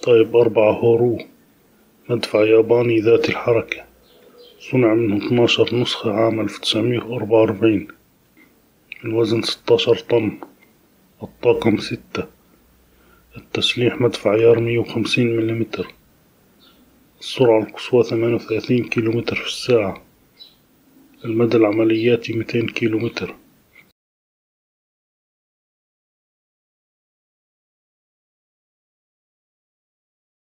طيب 4 هورو، مدفع ياباني ذات الحركة، صنع منه 12 نسخة عام 1944. الوزن 16 طن. الطاقم 6. التسليح مدفع عيار 150 مليمتر. السرعة القصوى 38 كيلومتر في الساعة. المدى العملياتي 200 كيلومتر.